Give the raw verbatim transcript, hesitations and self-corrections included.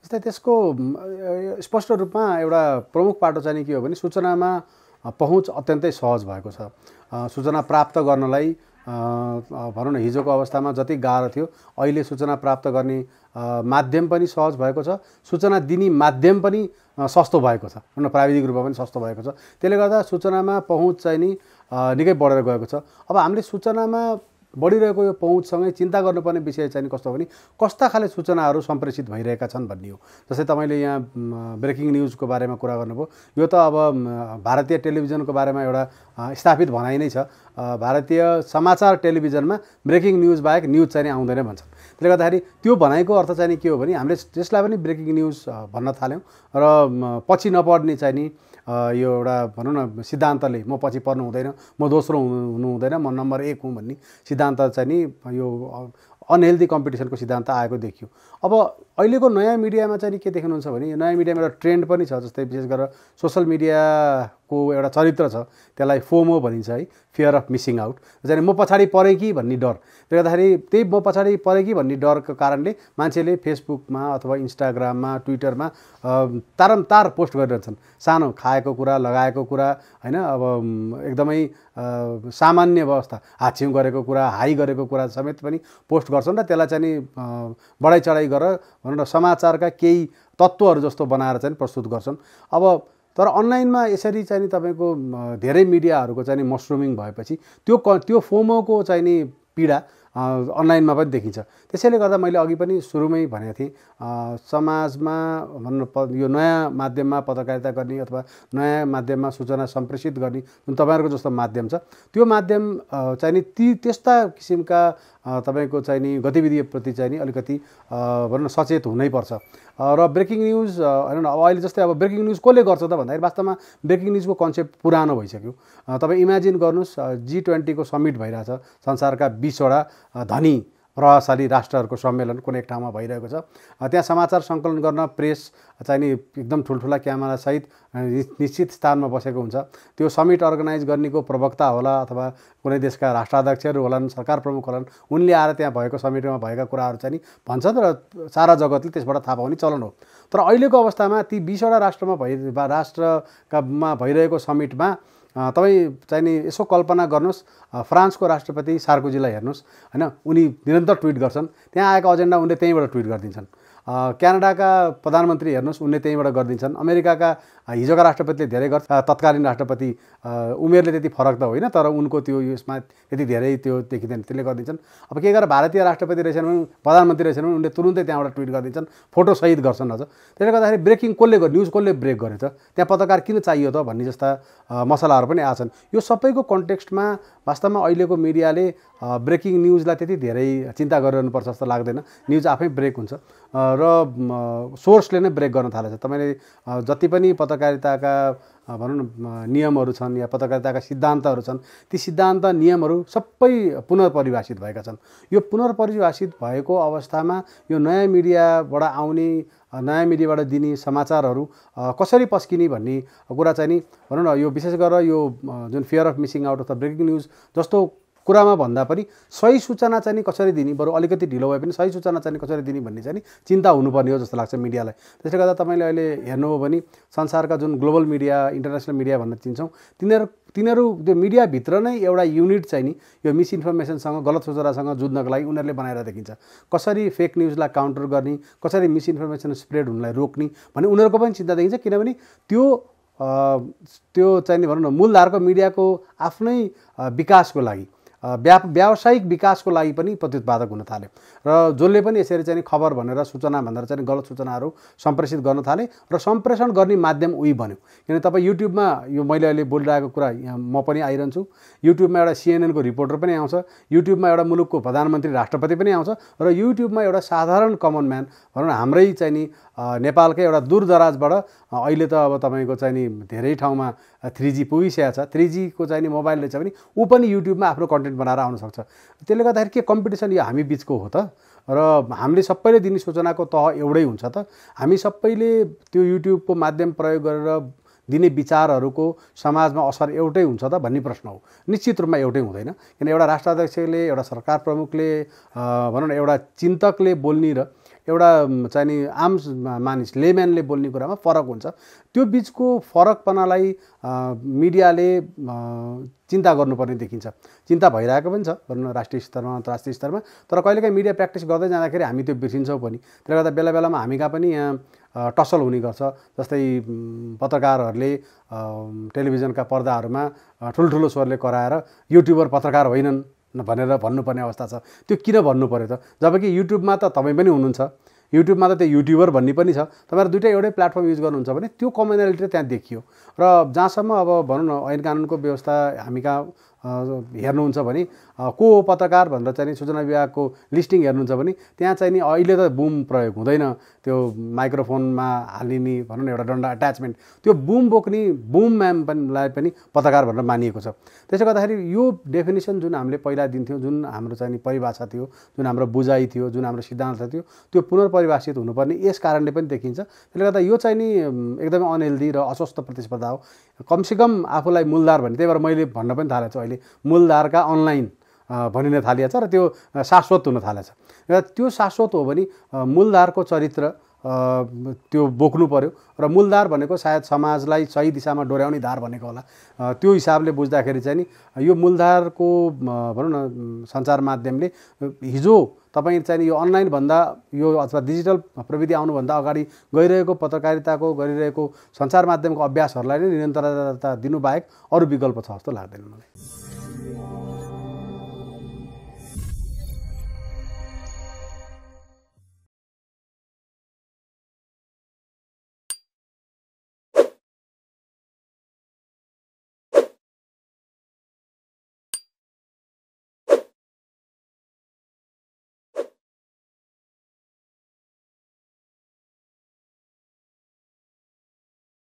जस्तै त्यसको स्पष्ट रूपमा एउटा प्रमुख पाटो चाहिँ के हो भने सूचनामा पहुँच अत्यन्तै सहज भएको छ। सूचना प्राप्त गर्नलाई भनौँ न हिजोको अवस्थामा जति गाह्रो थियो अहिले सूचना प्राप्त गर्ने माध्यम पनि सहज भएको छ, सूचना दिने माध्यम पनि सस्तो भएको छ, भनौँ प्राविधिक रूपमा पनि सस्तो भएको छ। त्यसले गर्दा सूचनामा पहुँच चाहिँ नि निकै बढेर गएको छ। अब हामीले सूचनामा बढिरहेको यो पहुँचसँगै चिन्ता गर्नुपर्ने विषय चाहिँ कस्तो भने कस्ता खाले सूचनाहरू सम्प्रेषित भइरहेका छन् भन्ने हो। जस्तै तपाईँले यहाँ ब्रेकिङ न्युजको बारेमा कुरा गर्नुभयो, यो त अब भारतीय टेलिभिजनको बारेमा एउटा स्थापित भनाइ नै छ। भारतीय समाचार टेलिभिजनमा ब्रेकिङ न्युज बाहेक न्युज चाहिँ आउँदैन भन्छन्। त्यसले गर्दाखेरि त्यो भनाइको अर्थ चाहिँ के हो भने हामीले त्यसलाई पनि ब्रेकिङ न्युज भन्न थाल्यौँ र पछि नपर्ने चाहिँ नि यो एउटा भनौँ न सिद्धान्तले म पछि पर्नु हुँदैन, म दोस्रो हुनु हुँदैन, म नम्बर एक हुँ भन्ने सिद्धान्त चाहिँ नि यो अनहेल्दी कम्पिटिसनको सिद्धान्त आएको देखियो। अब अहिलेको नयाँ मिडियामा चाहिँ के देख्नुहुन्छ भने नयाँ मिडियामा एउटा ट्रेन्ड पनि छ। जस्तै विशेष गरेर सोसल मिडियाको एउटा चरित्र छ, त्यसलाई फोमो भनिन्छ है, फियर अफ मिसिङ आउट। चाहिँ म पछाडि परेँ कि भन्ने डर। त्यसले गर्दाखेरि त्यही म पछाडि परेँ कि भन्ने डरको कारणले मान्छेले फेसबुकमा अथवा इन्स्टाग्राममा ट्विटरमा तारमतार पोस्ट गरिरहन्छन्। सानो खाएको कुरा, लगाएको कुरा होइन, अब एकदमै सामान्य अवस्था हाछ्यौँ गरेको कुरा, हाई गरेको कुरा समेत पनि पोस्ट गर्छन् र त्यसलाई चाहिँ नि बढाइ चढाइ गरेर भनौँ न समाचारका केही तत्त्वहरू जस्तो बनाएर चाहिँ प्रस्तुत गर्छन्। अब तर अनलाइनमा यसरी चाहिँ नि तपाईँको धेरै मिडियाहरूको चाहिँ नि मसरुमिङ भएपछि त्यो त्यो फोमोको चाहिँ नि पीडा अनलाइनमा पनि देखिन्छ। त्यसैले गर्दा मैले अघि पनि सुरुमै भनेको थिएँ, समाजमा भन्नु यो नयाँ माध्यममा पत्रकारिता गर्ने अथवा नयाँ माध्यममा सूचना सम्प्रेषित गर्ने जुन तपाईँहरूको जस्तो माध्यम छ, त्यो माध्यम चाहिँ नि ती त्यस्ता किसिमका तपाईँको चाहिँ नि गतिविधिप्रति चाहिँ नि अलिकति भनौँ न सचेत हुनैपर्छ। र ब्रेकिङ न्युज होइन अब अहिले जस्तै अब ब्रेकिङ न्युज कसले गर्छ त भन्दाखेरि वास्तवमा ब्रेकिङ न्युजको कन्सेप्ट पुरानो भइसक्यो। तपाईँ इमेजिन गर्नुहोस्, जी ट्वेन्टीको समिट भइरहेछ, संसारका बिसवटा धनी प्रभावशाली राष्ट्रहरूको सम्मेलन कुनै एक ठाउँमा भइरहेको छ। त्यहाँ समाचार सङ्कलन गर्न प्रेस चाहिँ नि एकदम ठुल्ठुला क्यामेरासहित निश्चित स्थानमा बसेको हुन्छ। त्यो समिट अर्गनाइज गर्नेको प्रवक्ता होला अथवा कुनै देशका राष्ट्राध्यक्षहरू होलान्, सरकार प्रमुख होलान्, उनले आएर त्यहाँ भएको समिटमा भएका कुराहरू चाहिँ नि भन्छन् र सारा जगतले त्यसबाट थाहा पाउने चलन हो। तर अहिलेको अवस्थामा ती बिसवटा राष्ट्रमा भइ राष्ट्रमा भइरहेको समिटमा तपाईँ चाहिँ नि यसो कल्पना गर्नुहोस्, फ्रान्सको राष्ट्रपति सार्कोजीलाई हेर्नुहोस् होइन, उनी निरन्तर ट्विट गर्छन्, त्यहाँ आएको एजेन्डा उनले त्यहीँबाट ट्विट गरिदिन्छन्। क्यानाडाका प्रधानमन्त्री हेर्नुहोस्, उनले त्यहीँबाट गरिदिन्छन्। अमेरिकाका हिजोका राष्ट्रपतिले धेरै गर्छ, तत्कालीन राष्ट्रपति उमेरले त्यति फरक त होइन तर उनको त्यो यसमा त्यति धेरै त्यो देखिँदैन, त्यसले गरिदिन्छन्। अब के गरेर भारतीय राष्ट्रपति रहेछन् भने प्रधानमन्त्री रहेछन् भने उनले तुरुन्तै त्यहाँबाट ट्विट गरिदिन्छन्, फोटोसहित गर्छन् अझ। त्यसले गर्दाखेरि ब्रेकिङ कसले गर्यो, न्युज कसले ब्रेक गर्यो त, त्यहाँ पत्रकार किन चाहियो त भन्ने जस्ता मसलाहरू पनि आछन्। यो सबैको कन्टेक्स्टमा वास्तवमा अहिलेको मिडियाले ब्रेकिङ न्युजलाई त्यति धेरै चिन्ता गरिरहनुपर्छ जस्तो लाग्दैन। न्युज आफै ब्रेक हुन्छ र सोर्सले नै ब्रेक गर्न थालेछ। तपाईँले जति पनि पत्रकारिताका भनौँ न नियमहरू छन् या पत्रकारिताका सिद्धान्तहरू छन्, ती सिद्धान्त नियमहरू सबै पुनर्परिभाषित भएका छन्। यो पुनर्परिभाषित भएको अवस्थामा यो नयाँ मिडियाबाट आउने, नयाँ मिडियाबाट दिने समाचारहरू कसरी पस्किने भन्ने कुरा चाहिँ नि भनौँ न यो विशेष गरेर यो जुन फियर अफ मिसिङ आउट अथवा ब्रेकिङ न्युज जस्तो कुरामा भन्दा पनि सही सूचना चाहिँ नि कसरी दिने, बरु अलिकति ढिलो भए पनि सही सूचना चाहिँ कसरी दिने भन्ने चाहिँ नि चिन्ता हुनुपर्ने हो जस्तो लाग्छ मिडियालाई। त्यसले गर्दा तपाईँले अहिले हेर्नुभयो भने संसारका जुन ग्लोबल मिडिया, इन्टरनेसनल मिडिया भनेर चिन्छौँ, तिनीहरू तिनीहरू त्यो मिडियाभित्र नै एउटा युनिट चाहिँ नि यो मिसइन्फर्मेसनसँग, गलत सूचनासँग जुझ्नको लागि उनीहरूले बनाएर देखिन्छ। कसरी फेक न्युजलाई काउन्टर गर्ने, कसरी मिसइन्फर्मेसन स्प्रेड हुनलाई रोक्ने भन्ने उनीहरूको पनि चिन्ता देखिन्छ। किनभने त्यो त्यो चाहिँ नि भनौँ न मूलधारको मिडियाको आफ्नै विकासको लागि, व्या व्यावसायिक विकासको लागि पनि प्रत्युत्पादक हुन थाल्यो र जसले पनि यसरी चाहिँ खबर भनेर सूचना भनेर चाहिँ गलत सूचनाहरू सम्प्रेषित गर्न थाले र सम्प्रेषण गर्ने माध्यम उही बन्यो। किन तपाईँ युट्युबमा यो मैले अहिले बोलिरहेको कुरा यहाँ म पनि आइरहन्छु, युट्युबमा एउटा सिएनएनको रिपोर्टर पनि आउँछ, युट्युबमा एउटा मुलुकको प्रधानमन्त्री राष्ट्रपति पनि आउँछ र युट्युबमा एउटा साधारण कमन म्यान भनौँ न हाम्रै चाहिँ नि नेपालकै एउटा दूरदराजबाट अहिले त अब तपाईँको चाहिँ नि धेरै ठाउँमा थ्री जी पुगिसकेको छ, थ्री जीको चाहिँ नि मोबाइल रहेछ भने ऊ पनि युट्युबमा आफ्नो कन्टेन्ट बनाएर आउन सक्छ। त्यसले गर्दाखेरि के कम्पिटिसन यो हामी बिचको हो त, र हामीले सबैले दिने सूचनाको तह एउटै हुन्छ त, हामी सबैले त्यो युट्युबको माध्यम प्रयोग गरेर दिने विचारहरूको समाजमा असर एउटै हुन्छ त भन्ने प्रश्न हो। निश्चित रूपमा एउटै हुँदैन, किन एउटा राष्ट्राध्यक्षले, एउटा सरकार प्रमुखले भनौँ न एउटा चिन्तकले बोल्ने र एउटा चाहिँ नि आम मानिस लेम्यानले बोल्ने कुरामा फरक हुन्छ। त्यो बिचको फरकपनालाई मिडियाले चिन्ता गर्नुपर्ने देखिन्छ। चिन्ता भइरहेको पनि छ भनौँ न राष्ट्रिय स्तरमा अन्तर्राष्ट्रिय स्तरमा। तर कहिलेकाहीँ मिडिया प्र्याक्टिस गर्दै जाँदाखेरि हामी त्यो बिर्सिन्छौँ पनि। त्यसले गर्दा बेला बेलामा हामी कहाँ पनि यहाँ टसल हुने गर्छ। जस्तै पत्रकारहरूले टेलिभिजनका पर्दाहरूमा ठुल्ठुलो स्वरले कराएर युट्युबर पत्रकार होइनन् भनेर भन्नुपर्ने अवस्था छ। त्यो किन भन्नु पर्यो त? जबकि युट्युबमा त तपाईँ पनि हुनुहुन्छ, युट्युबमा त त्यो युट्युबर भन्ने पनि छ। तपाईँहरू दुइटै एउटै प्लेटफर्म युज गर्नुहुन्छ भने त्यो कमनलिटी त्यहाँ देखियो। र जहाँसम्म अब भनौँ न ऐन कानुनको व्यवस्था हामी कहाँ हेर्नुहुन्छ भने को हो पत्रकार भनेर चाहिँ सूचना विभागको लिस्टिङ हेर्नुहुन्छ भने त्यहाँ चाहिँ नि अहिले त बुम प्रयोग हुँदैन। त्यो माइक्रोफोनमा हालिने भनौँ न एउटा डन्डा अट्याचमेन्ट, त्यो बुम बोक्ने बुम म्याम पनिलाई पनि पत्रकार भनेर मानिएको छ। त्यसले गर्दाखेरि यो डेफिनेसन जुन हामीले पहिला दिन्थ्यौँ, जुन हाम्रो चाहिँ नि परिभाषा थियो, जुन हाम्रो बुझाइ थियो, जुन हाम्रो सिद्धान्त थियो, त्यो पुनर्परिभाषित हुनुपर्ने यस कारणले पनि देखिन्छ। त्यसले गर्दा यो चाहिँ नि एकदमै अनहेल्दी र अस्वस्थ प्रतिस्पर्धा हो। कमसेकम आफूलाई मूलधार भन्ने, त्यही भएर मैले भन्न पनि थालेको छु अहिले मूलधारका अनलाइन भनिन थालिएको छ र त्यो शाश्वत हुन थालेको छ। र त्यो शाश्वत हो भने मूलधारको चरित्र त्यो बोक्नु पर्यो र मूलधार भनेको सायद समाजलाई सही दिशामा डोर्याउने धार भनेको होला। त्यो हिसाबले बुझ्दाखेरि चाहिँ नि यो मूलधारको भनौँ न सञ्चार माध्यमले हिजो तपाईँ चाहिँ यो अनलाइनभन्दा यो अथवा डिजिटल प्रविधि आउनुभन्दा अगाडि गइरहेको पत्रकारिताको गरिरहेको सञ्चार माध्यमको अभ्यासहरूलाई नै निरन्तरता दिनु बाहेक अरू विकल्प छ जस्तो लाग्दैन मलाई।